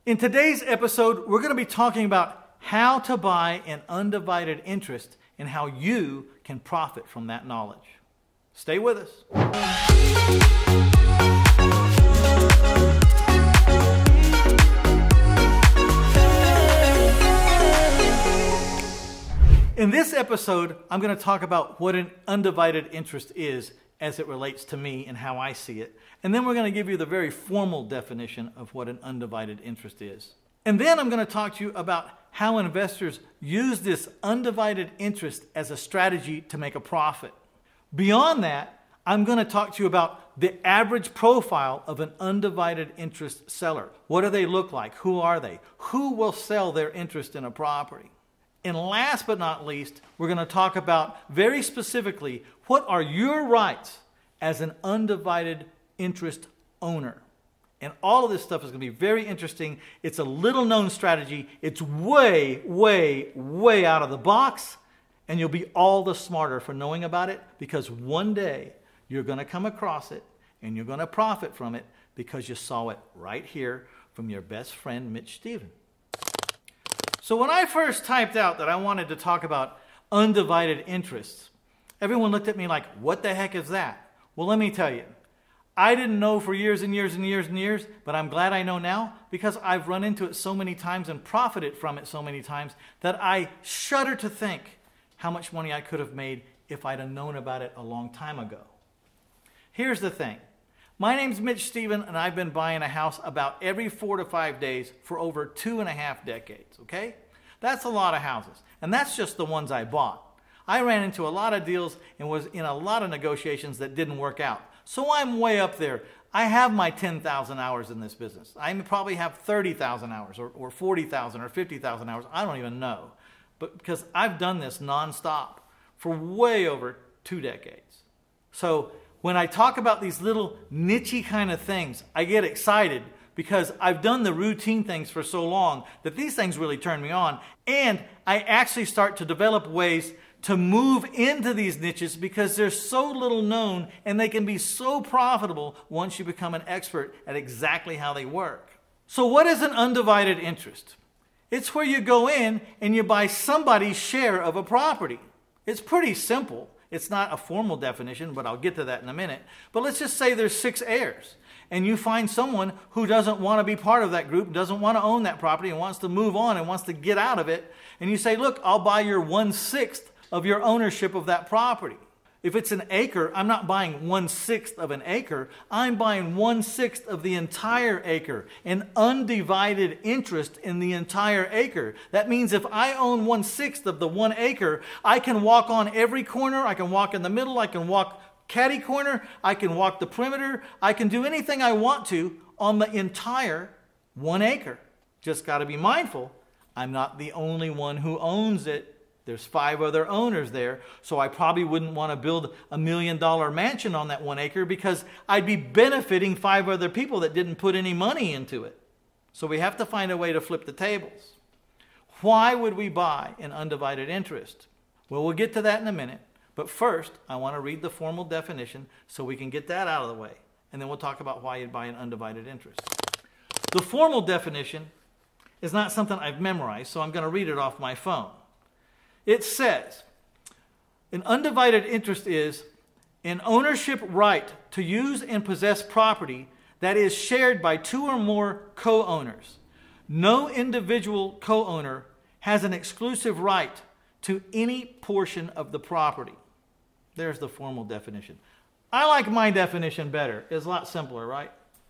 In today's episode, we're going to be talking about how to buy an undivided interest and how you can profit from that knowledge. Stay with us. In this episode, I'm going to talk about what an undivided interest is as it relates to me and how I see it. And then we're going to give you the very formal definition of what an undivided interest is. And then I'm going to talk to you about how investors use this undivided interest as a strategy to make a profit. Beyond that, I'm going to talk to you about the average profile of an undivided interest seller. What do they look like? Who are they? Who will sell their interest in a property? And last but not least, we're going to talk about very specifically what are your rights as an undivided interest owner. And all of this stuff is going to be very interesting. It's a little known strategy. It's way, way, way out of the box. And you'll be all the smarter for knowing about it because one day you're going to come across it and you're going to profit from it because you saw it right here from your best friend, Mitch Stephen. So when I first typed out that I wanted to talk about undivided interests, everyone looked at me like, what the heck is that? Well, let me tell you. I didn't know for years and years and years and years, but I'm glad I know now because I've run into it so many times and profited from it so many times that I shudder to think how much money I could have made if I'd have known about it a long time ago. Here's the thing. My name's Mitch Stephen, and I've been buying a house about every 4 to 5 days for over 2.5 decades, okay? That's a lot of houses, and that's just the ones I bought. I ran into a lot of deals and was in a lot of negotiations that didn't work out. So I'm way up there. I have my 10,000 hours in this business. I probably have 30,000 hours or 40,000 or 50,000 hours. I don't even know. But because I've done this nonstop for way over 2 decades. So when I talk about these little niche-y kind of things, I get excited because I've done the routine things for so long that these things really turn me on. And I actually start to develop ways to move into these niches because they're so little known and they can be so profitable once you become an expert at exactly how they work. So what is an undivided interest? It's where you go in and you buy somebody's share of a property. It's pretty simple. It's not a formal definition, but I'll get to that in a minute. But let's just say there's 6 heirs and you find someone who doesn't want to be part of that group, doesn't want to own that property and wants to move on and wants to get out of it. And you say, look, I'll buy your 1/6 of your ownership of that property. If it's an acre, I'm not buying 1/6 of an acre. I'm buying 1/6 of the entire acre, an undivided interest in the entire acre. That means if I own 1/6 of the 1 acre, I can walk on every corner. I can walk in the middle. I can walk catty corner. I can walk the perimeter. I can do anything I want to on the entire 1 acre. Just got to be mindful. I'm not the only one who owns it. There's 5 other owners there, so I probably wouldn't want to build $1 million mansion on that 1 acre because I'd be benefiting 5 other people that didn't put any money into it. So we have to find a way to flip the tables. Why would we buy an undivided interest? Well, we'll get to that in a minute, but first I want to read the formal definition so we can get that out of the way, and then we'll talk about why you'd buy an undivided interest. The formal definition is not something I've memorized, so I'm going to read it off my phone. It says, an undivided interest is an ownership right to use and possess property that is shared by 2 or more co-owners. No individual co-owner has an exclusive right to any portion of the property. There's the formal definition. I like my definition better. It's a lot simpler, right?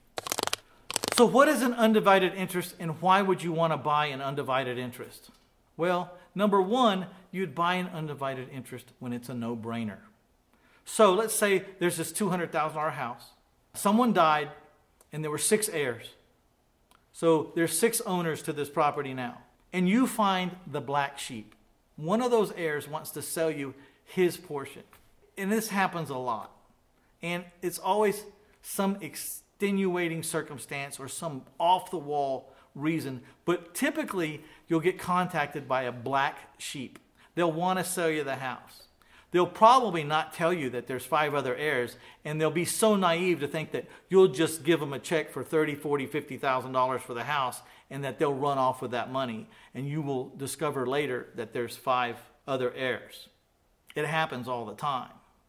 So what is an undivided interest and why would you want to buy an undivided interest? Well, number one, you'd buy an undivided interest when it's a no-brainer. So let's say there's this $200,000 house. Someone died and there were 6 heirs. So there's 6 owners to this property now. And you find the black sheep. One of those heirs wants to sell you his portion. And this happens a lot. And it's always some extenuating circumstance or some off-the-wall reason, but typically you'll get contacted by a black sheep. They'll want to sell you the house. they'll probably not tell you that there's 5 other heirs, and they'll be so naive to think that you'll just give them a check for $30,000, $40,000, $50,000 for the house, and that they'll run off with that money, and you will discover later that there's 5 other heirs. It happens all the time.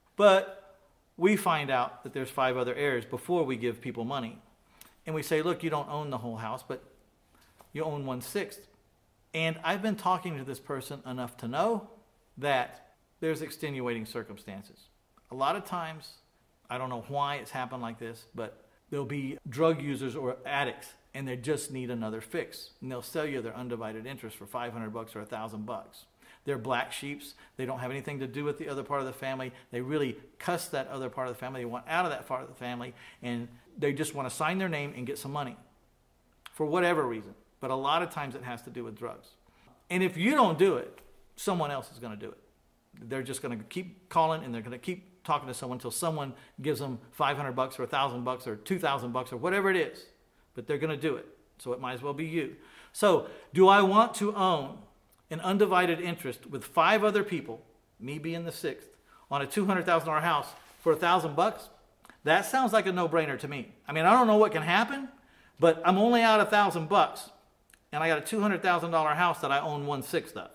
But we find out that there's 5 other heirs before we give people money. And we say, look, you don't own the whole house, but you own 1/6. And I've been talking to this person enough to know that there's extenuating circumstances. A lot of times, I don't know why it's happened like this, but there'll be drug users or addicts, and they just need another fix. And they'll sell you their undivided interest for $500 or $1,000. They're black sheeps. They don't have anything to do with the other part of the family. They really cuss that other part of the family. They want out of that part of the family, and they just want to sign their name and get some money for whatever reason. But a lot of times it has to do with drugs. And if you don't do it, someone else is going to do it. They're just going to keep calling, and they're going to keep talking to someone until someone gives them $500 or $1,000 or $2,000 or whatever it is. But they're going to do it. So it might as well be you. So do I want to own an undivided interest with 5 other people, me being the 6th, on a $200,000 house for $1,000? That sounds like a no-brainer to me. I mean, I don't know what can happen, but I'm only out $1,000, and I got a $200,000 house that I own 1/6 of.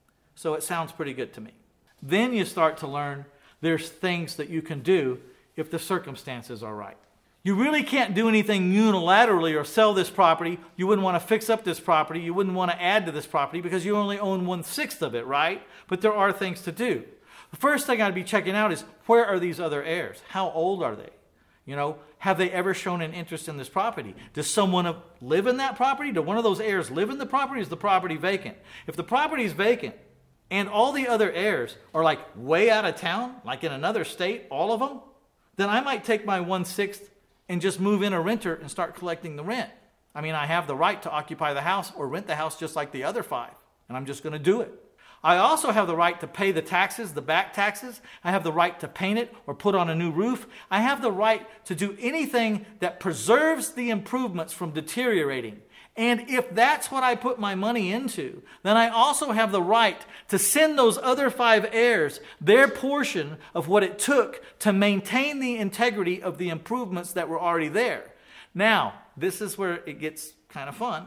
So it sounds pretty good to me. Then you start to learn there's things that you can do if the circumstances are right. You really can't do anything unilaterally or sell this property. You wouldn't want to fix up this property. You wouldn't want to add to this property because you only own 1/6 of it, right? But there are things to do. The first thing I'd be checking out is, where are these other heirs? How old are they? You know, have they ever shown an interest in this property? Does someone live in that property? Do one of those heirs live in the property? Is the property vacant? If the property is vacant and all the other heirs are like way out of town, like in another state, all of them, then I might take my 1/6 and just move in a renter and start collecting the rent. I mean, I have the right to occupy the house or rent the house just like the other 5, and I'm just going to do it. I also have the right to pay the taxes, the back taxes. I have the right to paint it or put on a new roof. I have the right to do anything that preserves the improvements from deteriorating. And if that's what I put my money into, then I also have the right to send those other 5 heirs their portion of what it took to maintain the integrity of the improvements that were already there. Now, this is where it gets kind of fun.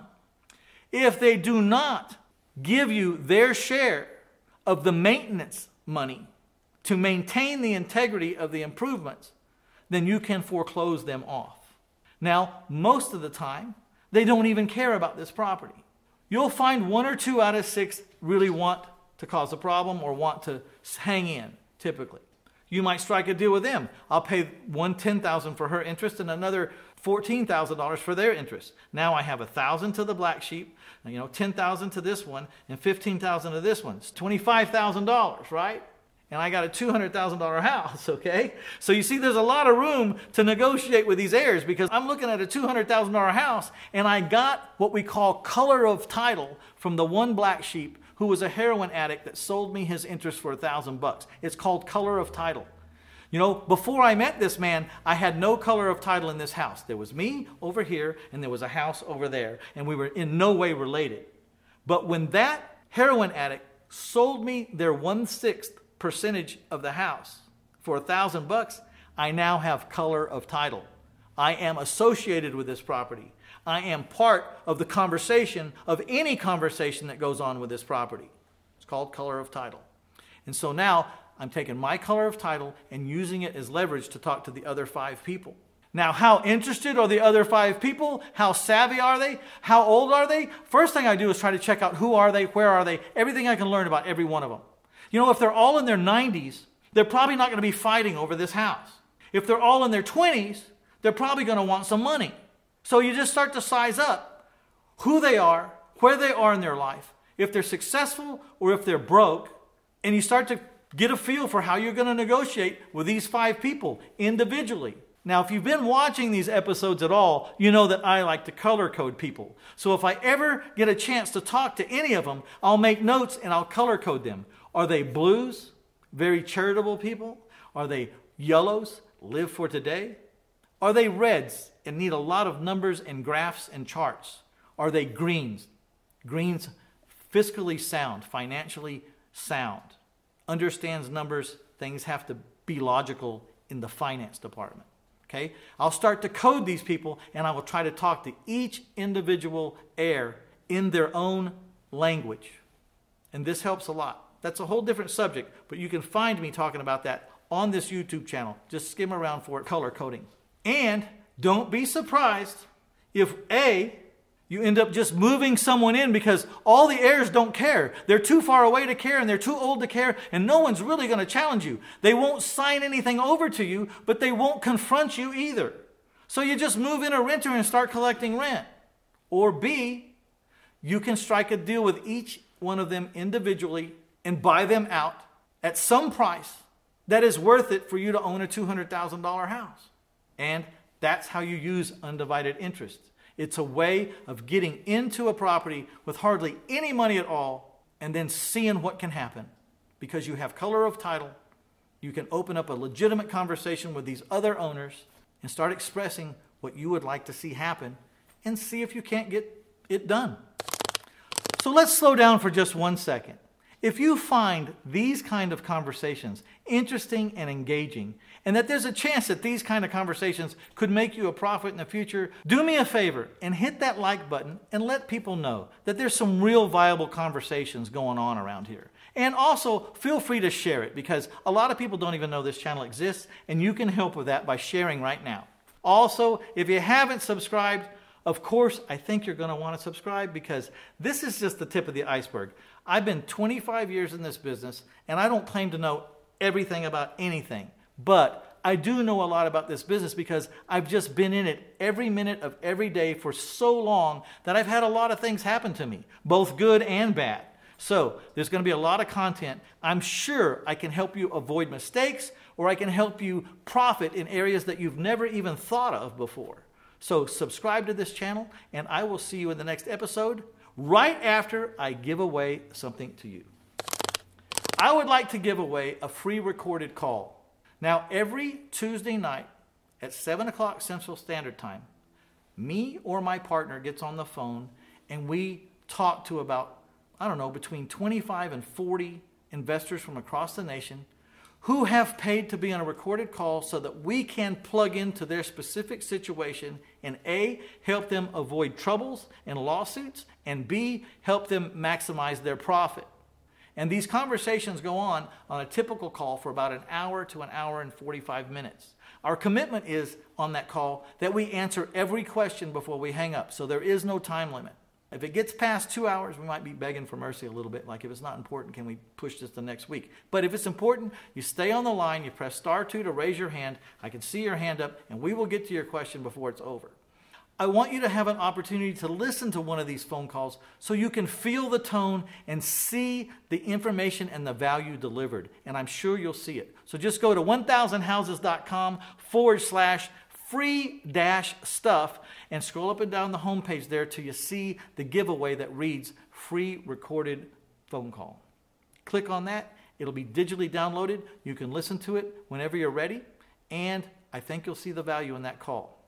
If they do not give you their share of the maintenance money to maintain the integrity of the improvements, then you can foreclose them off. Now, most of the time, they don't even care about this property. You'll find 1 or 2 out of 6 really want to cause a problem or want to hang in, typically. You might strike a deal with them. I'll pay one $10,000 for her interest and another $14,000 for their interest. Now I have $1,000 to the black sheep, $10,000 to this one, and $15,000 to this one. It's $25,000, right? And I got a $200,000 house, okay? So you see, there's a lot of room to negotiate with these heirs because I'm looking at a $200,000 house, and I got what we call color of title from the one black sheep who was a heroin addict that sold me his interest for $1,000. It's called color of title. You know, before I met this man, I had no color of title in this house. There was me over here, and there was a house over there, and we were in no way related. But when that heroin addict sold me their 1/6 percentage of the house for $1,000, I now have color of title. I am associated with this property. I am part of the conversation, of any conversation that goes on with this property. It's called color of title. And so now I'm taking my color of title and using it as leverage to talk to the other 5 people. Now, how interested are the other 5 people? How savvy are they? How old are they? First thing I do is try to check out who are they, where are they, everything I can learn about every one of them. You know, if they're all in their 90s, they're probably not going to be fighting over this house. If they're all in their 20s, they're probably going to want some money. So you just start to size up who they are, where they are in their life, if they're successful or if they're broke, and you start to get a feel for how you're going to negotiate with these 5 people individually. Now, if you've been watching these episodes at all, you know that I like to color code people. So if I ever get a chance to talk to any of them, I'll make notes and I'll color code them. Are they blues? Very charitable people? Are they yellows? Live for today? Are they reds and need a lot of numbers and graphs and charts? Are they greens? Greens, fiscally sound, financially sound, understands numbers things have to be logical in the finance department. Okay? I'll start to code these people, and I will try to talk to each individual heir in their own language. And this helps a lot. That's a whole different subject, but you can find me talking about that on this YouTube channel. Just skim around for it, color coding. And don't be surprised if A, you end up just moving someone in because all the heirs don't care. They're too far away to care, and they're too old to care, and no one's really going to challenge you. They won't sign anything over to you, but they won't confront you either. So you just move in a renter and start collecting rent. Or B, you can strike a deal with each one of them individually and buy them out at some price that is worth it for you to own a $200,000 house. And that's how you use undivided interest. It's a way of getting into a property with hardly any money at all and then seeing what can happen. Because you have color of title, you can open up a legitimate conversation with these other owners and start expressing what you would like to see happen and see if you can't get it done. So let's slow down for just 1 second. If you find these kind of conversations interesting and engaging, and that there's a chance that these kind of conversations could make you a profit in the future, do me a favor and hit that like button and let people know that there's some real viable conversations going on around here. And also, feel free to share it, because a lot of people don't even know this channel exists, and you can help with that by sharing right now. Also, if you haven't subscribed, of course, I think you're going to want to subscribe, because this is just the tip of the iceberg. I've been 25 years in this business, and I don't claim to know everything about anything. But I do know a lot about this business because I've just been in it every minute of every day for so long that I've had a lot of things happen to me, both good and bad. So there's going to be a lot of content. I'm sure I can help you avoid mistakes, or I can help you profit in areas that you've never even thought of before. So subscribe to this channel, and I will see you in the next episode right after I give away something to you. I would like to give away a free recorded call. Now, every Tuesday night at 7 o'clock Central Standard Time, me or my partner gets on the phone and we talk to about, between 25 and 40 investors from across the nation who have paid to be on a recorded call so that we can plug into their specific situation and A, help them avoid troubles and lawsuits, and B, help them maximize their profit. And these conversations go on a typical call for about an hour to an hour and 45 minutes. Our commitment is on that call that we answer every question before we hang up, so there is no time limit. If it gets past 2 hours, we might be begging for mercy a little bit, like if it's not important, can we push this to next week? But if it's important, you stay on the line, you press *2 to raise your hand, I can see your hand up, and we will get to your question before it's over. I want you to have an opportunity to listen to one of these phone calls so you can feel the tone and see the information and the value delivered. And I'm sure you'll see it. So just go to 1000houses.com/free-stuff and scroll up and down the homepage there till you see the giveaway that reads free recorded phone call. Click on that. It'll be digitally downloaded. You can listen to it whenever you're ready. And I think you'll see the value in that call.